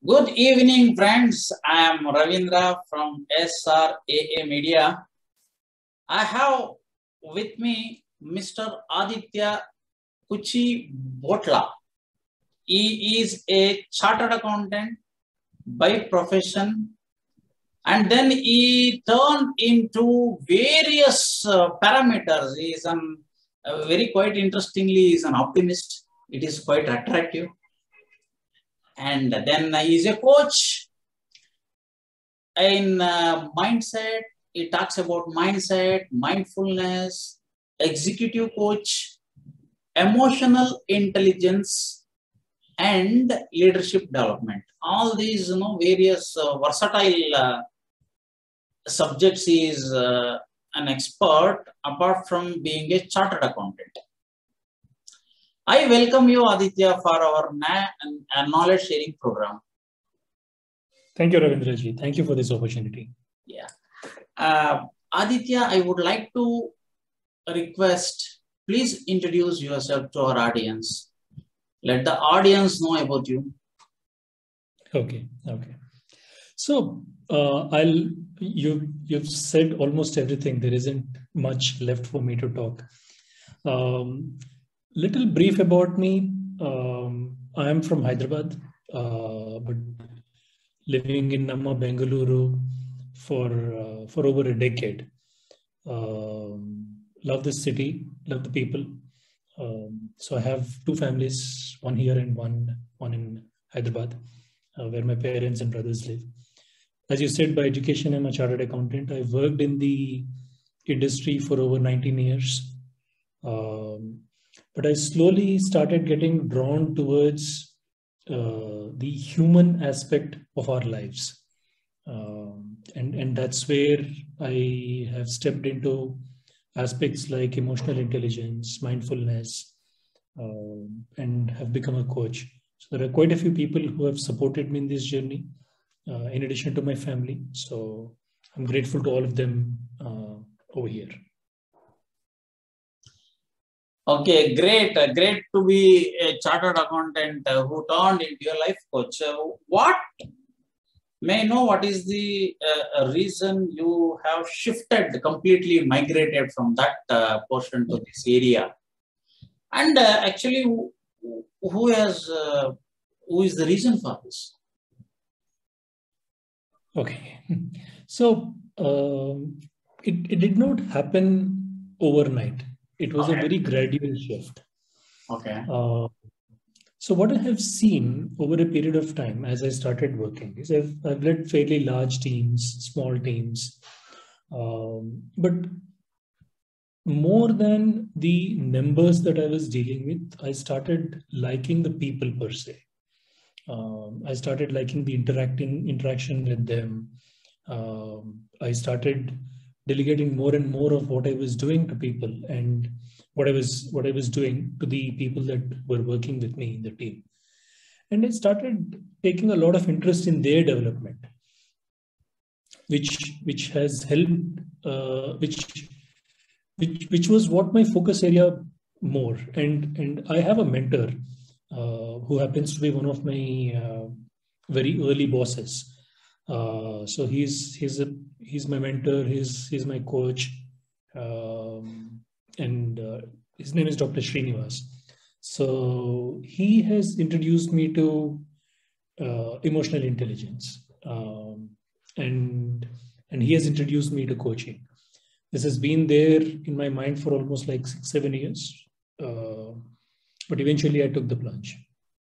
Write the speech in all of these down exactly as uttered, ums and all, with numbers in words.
Good evening, friends. I am Ravindra from S R A A Media. I have with me Mister Aditya Kuchibotla. He is a chartered accountant by profession, and then he turned into various uh, parameters. He is an, uh, very quite interestingly, he is an optimist. It is quite attractive. And then he is a coach in uh, mindset. He talks about mindset, mindfulness, executive coach, emotional intelligence, and leadership development. All these, you know, various uh, versatile uh, subjects. He is uh, an expert apart from being a chartered accountant. I welcome you, Aditya, for our knowledge sharing program. Thank you, Ravindraji. Thank you for this opportunity. Yeah. Uh, Aditya, I would like to request, please introduce yourself to our audience. Let the audience know about you. Okay. Okay. So uh, I'll you you've said almost everything. There isn't much left for me to talk. Um, little brief about me. Um, I am from Hyderabad, uh, but living in Namma, Bangalore for uh, for over a decade. Um, love this city, love the people. Um, so I have two families, one here and one one in Hyderabad, uh, where my parents and brothers live. As you said, by education, I'm a chartered accountant. I've worked in the industry for over nineteen years. Um, but I slowly started getting drawn towards uh, the human aspect of our lives. Um, and, and that's where I have stepped into aspects like emotional intelligence, mindfulness, uh, and have become a coach. So there are quite a few people who have supported me in this journey, uh, in addition to my family. So I'm grateful to all of them uh, over here. Okay, great. Uh, great to be a chartered accountant uh, who turned into a life coach. Uh, what may I know what is the uh, reason you have shifted, completely migrated from that uh, portion to this area? And uh, actually, who, who has, uh, who is the reason for this? Okay. So um, it, it did not happen overnight. It was okay. a very gradual shift. Okay. Uh, so what I have seen over a period of time as I started working is I've, I've led fairly large teams, small teams, um, but more than the numbers that I was dealing with, I started liking the people per se. Um, I started liking the interacting interaction with them. Um, I started delegating more and more of what I was doing to people and what I was what I was doing to the people that were working with me in the team. And I started taking a lot of interest in their development, which which has helped, uh, which which which was what my focus area more. And and I have a mentor uh, who happens to be one of my uh, very early bosses. Uh, so he's he's a he's my mentor. He's he's my coach, um, and uh, his name is Doctor Srinivas. So he has introduced me to uh, emotional intelligence, um, and and he has introduced me to coaching. This has been there in my mind for almost like six seven years, uh, but eventually I took the plunge.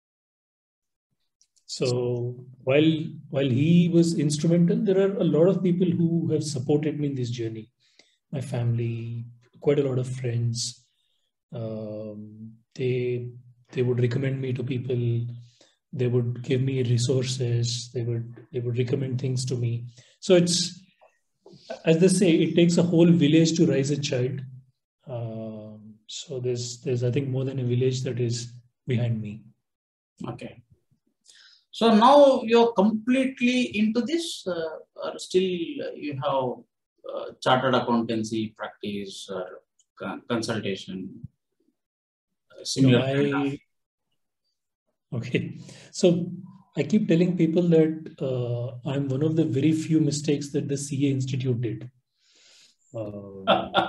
So while while he was instrumental, there are a lot of people who have supported me in this journey. My family, quite a lot of friends. Um, they they would recommend me to people. They would give me resources. They would they would recommend things to me. So it's, as they say, it takes a whole village to raise a child. Um, so there's there's I think more than a village that is behind me. Okay. So now you're completely into this, uh, or still you have uh, chartered accountancy practice or consultation? Similar. No, I, okay. So I keep telling people that uh, I'm one of the very few mistakes that the C A Institute did. Uh,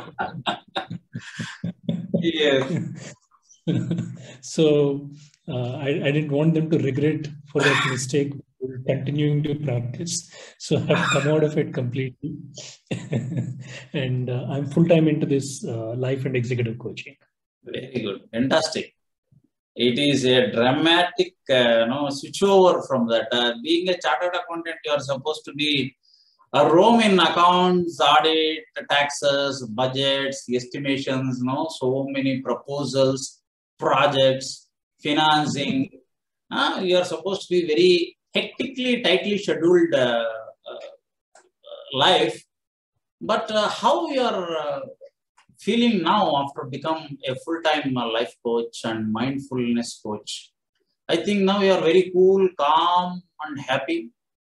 Yes. so uh, I, I didn't want them to regret for that mistake, continuing to practice. So I've come out of it completely. and uh, I'm full-time into this uh, life and executive coaching. Very good. Fantastic. It is a dramatic uh, no, switch over from that. Uh, being a chartered accountant, you are supposed to be a roam in accounts, audit, taxes, budgets, estimations, no, so many proposals, projects, financing. Uh, you are supposed to be very hectically, tightly scheduled uh, uh, life. But uh, how you are uh, feeling now after become a full-time uh, life coach and mindfulness coach? I think now you are very cool, calm, and happy.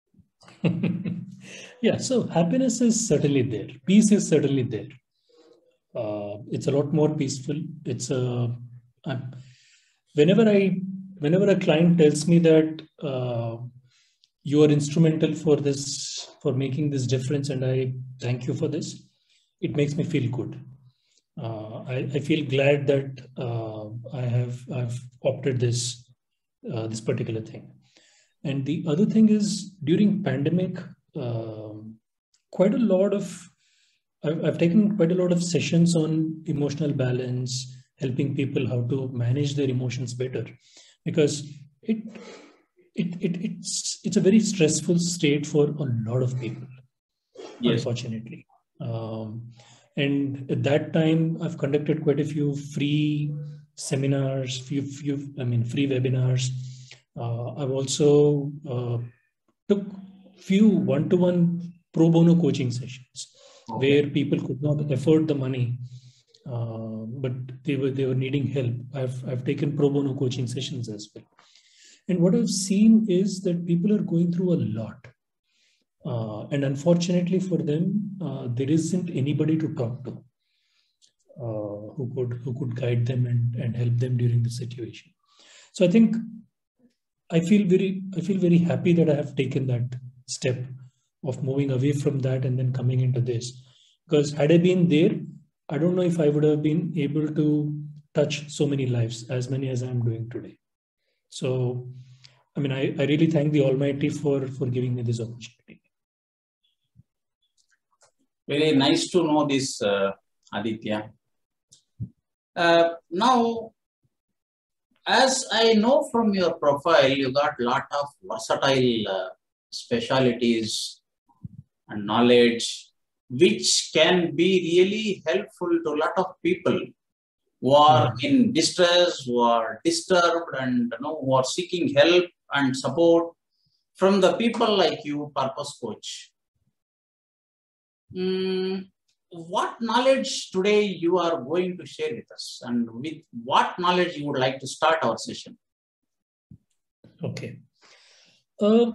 Yeah, so happiness is certainly there. Peace is certainly there. Uh, it's a lot more peaceful. It's a uh, whenever I whenever a client tells me that uh, you are instrumental for this, for making this difference, and I thank you for this, it makes me feel good. Uh, I, I feel glad that uh, I have I've opted this uh, this particular thing. And the other thing is, during pandemic, uh, quite a lot of I've, I've taken quite a lot of sessions on emotional balance, helping people how to manage their emotions better, because it it, it it's it's a very stressful state for a lot of people, Yes. unfortunately. Um, and at that time, I've conducted quite a few free seminars, few few I mean free webinars. Uh, I've also uh, took few one-to-one pro bono coaching sessions, okay, where people could not afford the money, uh, but they were they were needing help. I've I've taken pro bono coaching sessions as well, and what I've seen is that people are going through a lot, uh, and unfortunately for them, uh, there isn't anybody to talk to uh, who could who could guide them and, and help them during the situation. So I think I feel very I feel very happy that I have taken that step of moving away from that and then coming into this. Because had I been there, I don't know if I would have been able to touch so many lives, as many as I'm doing today. So, I mean, I, I really thank the Almighty for, for giving me this opportunity. Very nice to know this, uh, Aditya. Uh, now, as I know from your profile, you got a lot of versatile uh, specialities and knowledge, which can be really helpful to a lot of people who are mm. in distress, who are disturbed, and you know, who are seeking help and support from the people like you, Purpose Coach. Mm, what knowledge today you are going to share with us, and with what knowledge you would like to start our session? Okay. Uh,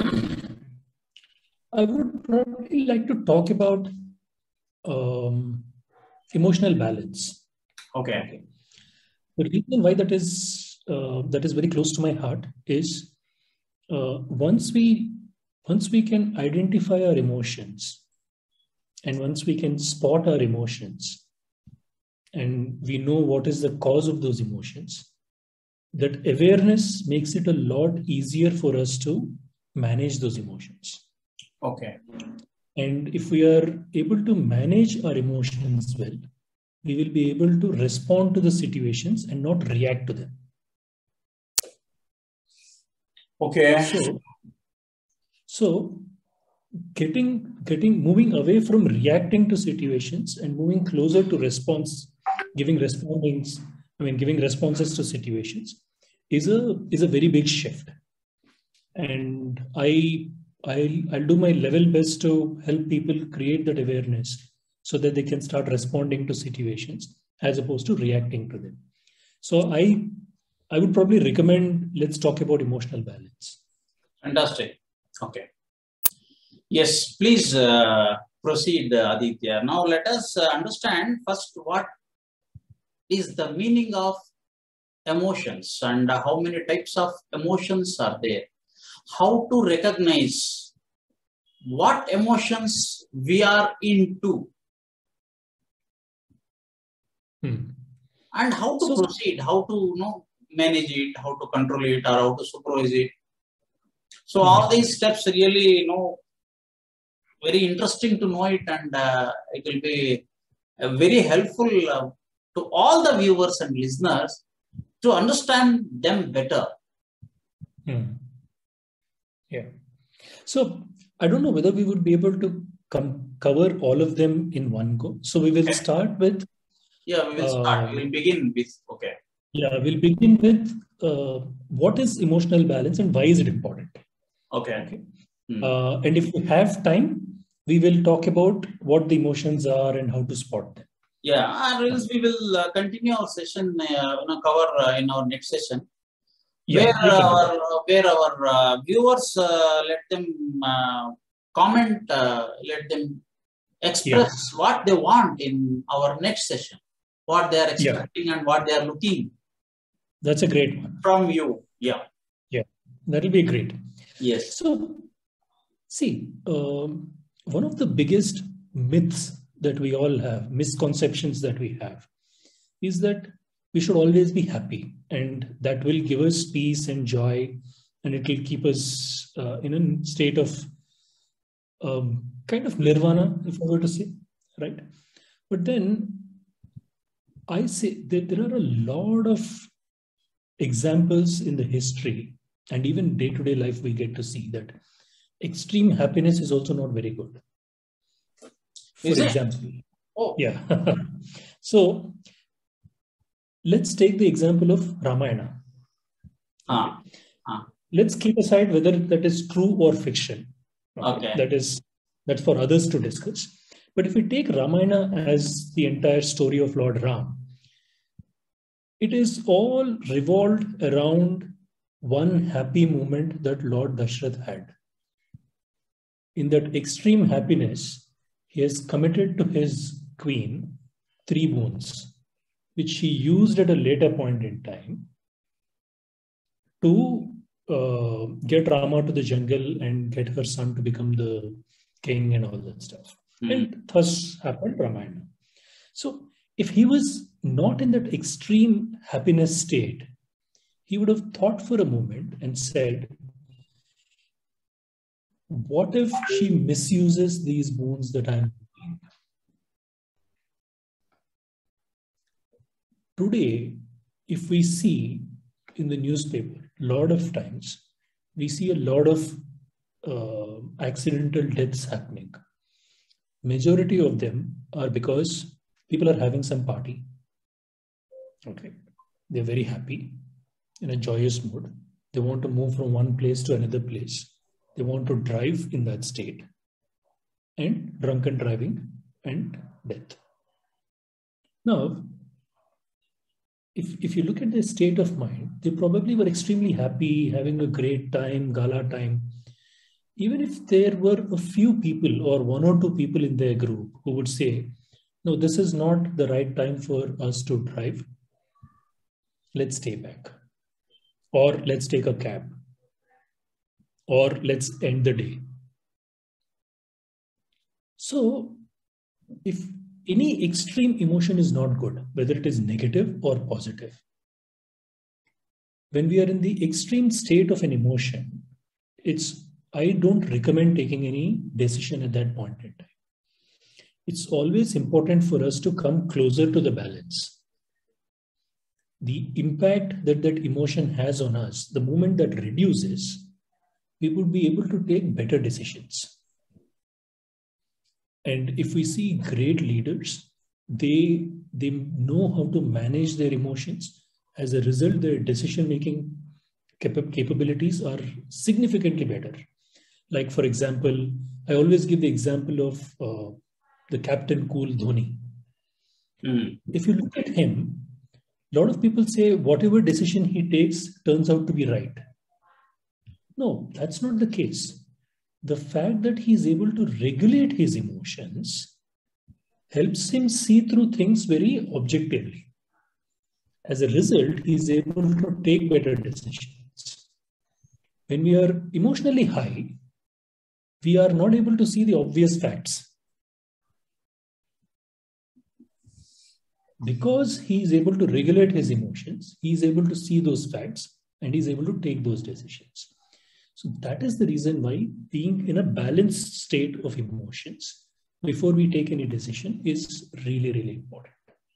I would probably like to talk about um, emotional balance. Okay. Okay. The reason why that is uh, that is very close to my heart is uh, once we once we can identify our emotions, and once we can spot our emotions, and we know what is the cause of those emotions, that awareness makes it a lot easier for us to manage those emotions. Okay. And if we are able to manage our emotions well, we will be able to respond to the situations and not react to them. Okay. So, so getting, getting, moving away from reacting to situations and moving closer to response, giving respondings, I mean, giving responses to situations is a, is a very big shift. And I, I'll, I'll do my level best to help people create that awareness so that they can start responding to situations as opposed to reacting to them. So I, I would probably recommend, let's talk about emotional balance. Fantastic. Okay. Yes, please uh, proceed, uh, Aditya. Now let us uh, understand first what is the meaning of emotions and how many types of emotions are there. How to recognize what emotions we are into. Hmm. And how to so, proceed, how to you know, manage it, how to control it, or how to supervise it. So hmm. all these steps really, you know, very interesting to know it, and uh, it will be uh, very helpful uh, to all the viewers and listeners to understand them better. Hmm. Yeah. So I don't know whether we would be able to come cover all of them in one go. So we will okay. start with. Yeah, we will uh, start. We will begin with. Okay. Yeah, we'll begin with uh, what is emotional balance and why is it important? Okay. Okay. Hmm. Uh, and if we have time, we will talk about what the emotions are and how to spot them. Yeah, or else we will uh, continue our session, uh, you know, cover uh, in our next session. Yeah, where, our, where our uh, viewers uh, let them uh, comment, uh, let them express yeah. what they want in our next session, what they are expecting yeah. and what they are looking. That's a great one. From you. Yeah. Yeah, that'll be great. Yes. So, see, um, one of the biggest myths that we all have, misconceptions that we have, is that we should always be happy, and that will give us peace and joy, and it will keep us uh, in a state of um, kind of nirvana, if I were to say, right? But then I say that there are a lot of examples in the history and even day-to-day life we get to see that extreme happiness is also not very good. For is example, oh. yeah. So let's take the example of Ramayana. Ah. Ah. Let's keep aside whether that is true or fiction. Okay. That is that's for others to discuss. But if we take Ramayana as the entire story of Lord Ram, it is all revolved around one happy moment that Lord Dashrath had. In that extreme happiness, he has committed to his queen three boons, which he used at a later point in time to uh, get Rama to the jungle and get her son to become the king and all that stuff. Mm. And thus happened Ramayana. So if he was not in that extreme happiness state, he would have thought for a moment and said, what if she misuses these boons that I'm doing? Today, if we see in the newspaper, a lot of times, we see a lot of uh, accidental deaths happening. Majority of them are because people are having some party. Okay. They're very happy, in a joyous mood. They want to move from one place to another place. They want to drive in that state, and drunken driving and death. Now, if, if you look at their state of mind, they probably were extremely happy, having a great time, gala time. Even if there were a few people or one or two people in their group who would say, no, this is not the right time for us to drive. Let's stay back. Or let's take a cab. Or let's end the day. So, if any extreme emotion is not good, whether it is negative or positive, when we are in the extreme state of an emotion, it's I don't recommend taking any decision at that point in time. It's always important for us to come closer to the balance. The impact that that emotion has on us, the moment that reduces, we would be able to take better decisions. And if we see great leaders, they, they know how to manage their emotions. As a result, their decision-making cap- capabilities are significantly better. Like, for example, I always give the example of uh, the Captain Cool Dhoni. Mm. If you look at him, a lot of people say whatever decision he takes turns out to be right. No, that's not the case. The fact that he's able to regulate his emotions helps him see through things very objectively. As a result, he is able to take better decisions. When we are emotionally high, we are not able to see the obvious facts. Because he is able to regulate his emotions, he is able to see those facts and he is able to take those decisions. So that is the reason why being in a balanced state of emotions before we take any decision is really, really important.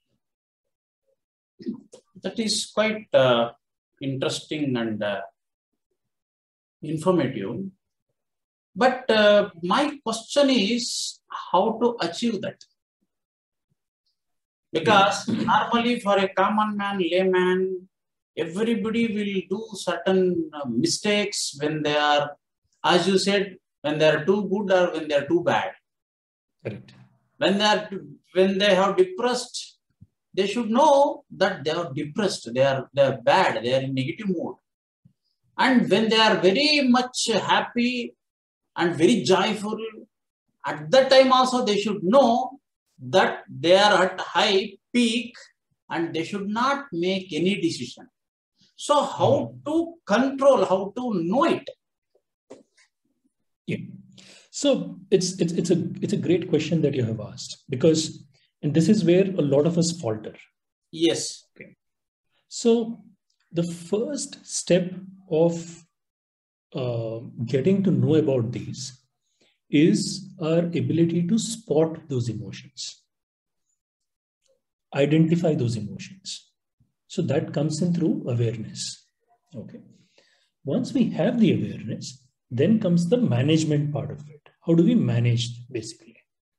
That is quite uh, interesting and uh, informative. But uh, my question is how to achieve that? Because normally for a common man, layman, everybody will do certain uh, mistakes when they are, as you said, when they are too good or when they are too bad. Correct. When they are, when they have depressed, they should know that they are depressed, they are, they are bad, they are in negative mood. And when they are very much happy and very joyful, at that time also they should know that they are at high peak and they should not make any decision. So how to control, how to know it? Yeah. So it's, it's, it's, a, it's a great question that you have asked, because, and this is where a lot of us falter. Yes. Okay. So the first step of uh, getting to know about these is our ability to spot those emotions, identify those emotions. So that comes in through awareness. Okay. Once we have the awareness, then comes the management part of it. How do we manage, basically?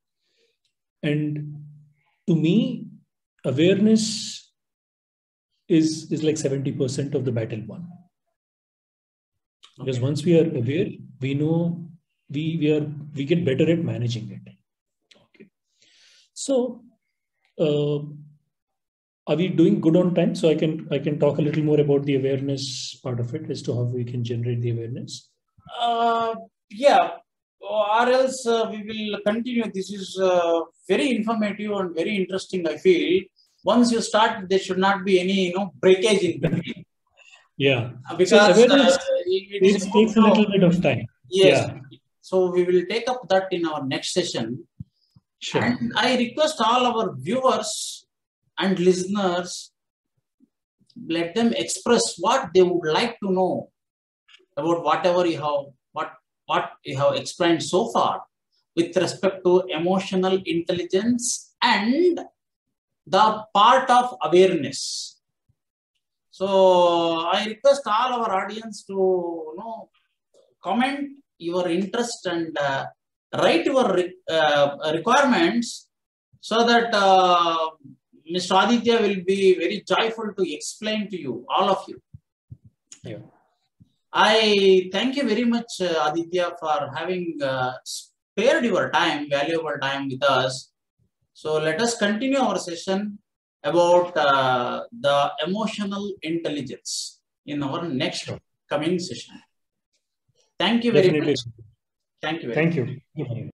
And to me, awareness is, is like seventy percent of the battle won. Because okay. once we are aware, we know we, we are we get better at managing it. Okay. So uh, are we doing good on time? So I can I can talk a little more about the awareness part of it as to how we can generate the awareness. Uh, yeah, or else uh, we will continue. This is uh, very informative and very interesting, I feel. Once you start, there should not be any, you know, breakage in between. Yeah. Because so awareness, uh, it, it takes a little bit of time. Yes. Yeah. So we will take up that in our next session. Sure. And I request all our viewers and listeners, let them express what they would like to know about whatever you have, what, what you have explained so far with respect to emotional intelligence and the part of awareness. So I request all our audience to, you know, comment your interest and uh, write your re uh, requirements so that uh, Mister Aditya will be very joyful to explain to you, all of you. Yeah. I thank you very much, uh, Aditya, for having uh, spared your time, valuable time with us. So let us continue our session about uh, the emotional intelligence in our next sure. coming session. Thank you very Definitely. much. Thank you very Thank much. you.